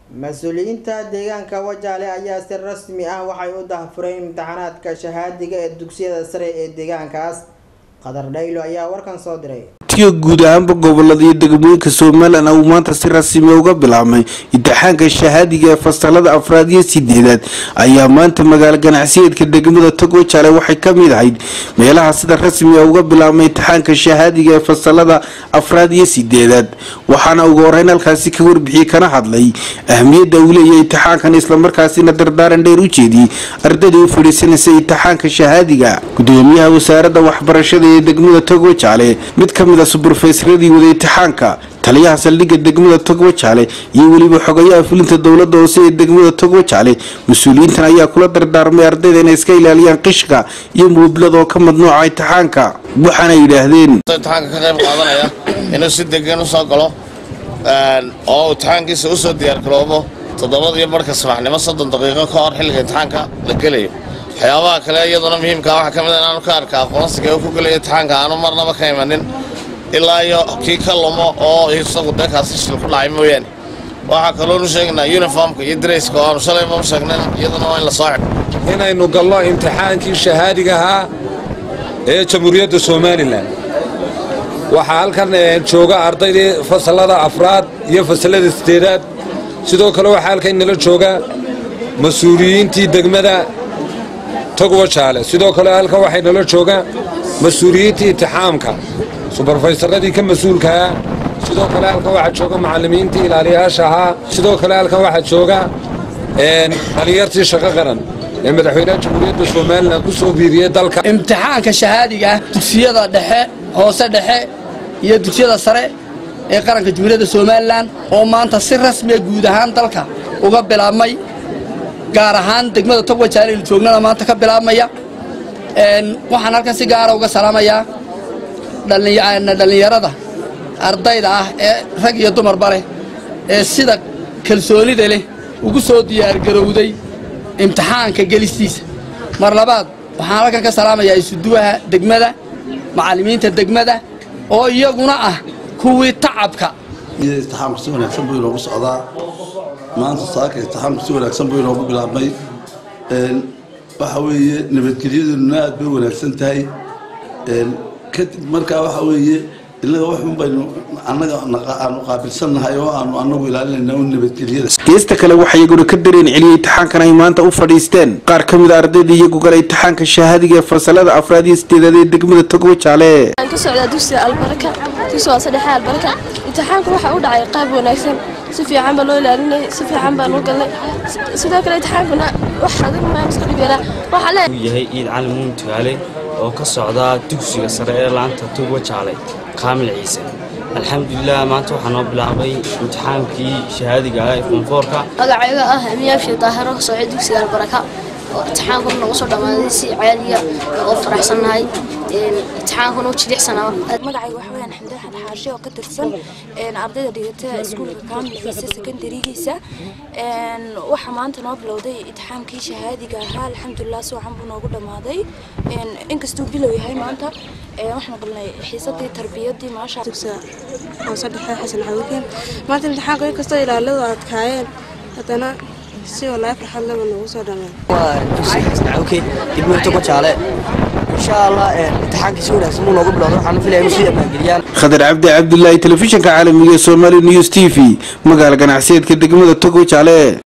مسؤولينta deegaanka Wajaale ayaa si rasmi ah waxay u daahfureen imtixaanaadka shahaadiga ee dugsiyada sare ee deegaankaas. Qadar Dhaylo ayaa warkan soo diray. guud ahaanba gobolada iyo degmooyinka Soomaaliland oo maanta si rasmi ah uga bilaabmay imtixaanka shahaadiga ee fasalada afraad iyo sideedaad ayaa maanta magaalo ganacsiyeedka degmada Wajaale waxay ka mid ahayd meelaha sida rasmi ah uga bilaabmay imtixaanka shahaadiga ee fasalada afraad iyo sideedaad waxaana ugu horeyn halkaasi ka warbixiyay kana hadlay ahmiyadda uu leeyahay imtixaankan isla markaasina dardaaran dheer u jeediyay ardayda u fadhiisanaysa imtixaanka shahaadiga. Gudoomiyaha wasaaradda waxbarashada ee degmada Wajaale mid ka mid Professoradii wada imtixaanka taliyaha saldhigga degmada Wajaale iyo waliba xogayaha fulinta dawladda hoose ee degmada Wajaale mas'uuliyiintan ayaa kula dardaarmay ardayda inay iska ilaaliyaan qishka iyo moobilada oo ka madnuuca imtixaanka waxaana yiraahdeen imtixaanka ka qayb qaadanaya inuu si degan u soo galo oo imtixaankiisa u soo diyaar garoobo 7:00 subaxnimo 30 daqiiqo ka hor xilliga imtixaanka la gelayo. waxyaabaha kale iyaduna muhiimka ah waxa kamid ah inaan ka arkaa aqoonsiga uu ku galay imtixaanka aanu marnaba ka imanin ilaa iyo kii ka lumo oo isagu dadkaasi shil ku dhacay mooyaan. waxa kale oo sheegnaa uniformka iyo dresska oo shalay ma sheegnaa iyaduna waa in la soo xidho inaynu galno imtixaankii shahaadiga ahaa ee Jamhuuriyadda Soomaaliland. waxa halkan jooga ardaydii fasalada afraad iyo fasalada sideedaad sidoo kale waxa halkan nala jooga mas'uuliyiintii degmada Wajaale sidoo kale halkan waxay nala jooga mas'uuliyiintii imtixaanka supervisoradii ka mas'uulka sidoo kale halkan waxa jooga macallimiintii ilaaliyaasha ahaa sidoo kale halkan waxa jooga dhalinyartii shaqo qaran ee madaxweynaha Jamhuuriyadda Soomaaliland ku soo biiriyay dalka. imtixaanka shahaadiga dugsiyada dhexe hoose dhexe iyo dugsiyada sare ee qaranka Jamhuuriyadda Soomaaliland oo maanta si rasmi ah guud ahaan dalka uga bilaabmay gaar ahaan degmada Wajaale ee joognana maanta ka bilaabmaya waxaan halkan si gaar ah uga salaamayaa dhalinyarada ardayda ah ee rag iyo dumar bare ee sida kalsoonida leh ugu soo diyaar garowday imtixaanka gelistiisa. mar labaad waxaan halkan ka salaamayaa isuduwaha degmada macallimiinta degmada oo iyaguna ah kuwii tacabka imtixaanku si wanaagsan buu inoogu socdaa. maanta saaka imtixaanku si wanaagsan buu inoogu bilaabmay waxa weeye nabadgelyaduna aad bay wanaagsan tahay kadib markaa waxa weeye ilaga wax baynu annaga aanu qaabilsanahay oo aanu annagu ilaalinayna nabadgelyada. geesta kale waxay iyaguna ka dareen celiyay imtixaankan ay maanta u fadhiisteen qaar ka mid ah ardayda iyagu galay imtixaanka shahaadiga ee fasalada afraad iyo sideedaad ee degmada Wajaale. aan ka socdaa dugsiga Albaraka dugsiga saddex Albaraka imtixaanku waxa uu dhacay qaab wanaagsan si fiican baa loo ilaalinay si fiican baa loo galay sidoo kale imtixaankuna waxa adag ma iska dhibana waxa la yahay Ciid Caalamiin Tugaale oo ka socda dugsiga sare ee laanta Wajaale kaamil ciise. alxamdulillah maanta waxaan noo bilaabay imtixaankii shahaadiga ah ee form 4ka magacayga ah Amiyaabshi Daahiro ka socda dugsiga Albaraka imtixaanku nagu soo dhamaaday si caadiga oo faraxsanahay imtixaanku noo jilicsanaa. magacayga waxa weeyaan Xamdan Xaashi oo ka tirsan ardayda dhigata iskuulka kaamil ciise secondary-giisa waxa maanta noo bilowday imtixaankii shahaadiga ahaa alxamdulillah si waxaan buu noogu dhamaaday inkastoo bilow yahay maanta waxaan galnay xiisadii tarbiyadii maasha Allah saddex xasan xawilkeen maanta imtixaanka inkastoo ilaaladu adkaayeen hadana si walaal farxad leh noogu soo dhamaaday. okay degmada Wajaale insha Allah imtixaanka si wanaagsan noogu bilowday waxaan filayaa inuu sii amaangeliyaan. Khadar Cabdi Abdullahi telefishinka caalamiga Somali News TV magaala ganacsiyeedka degmada Wajaale.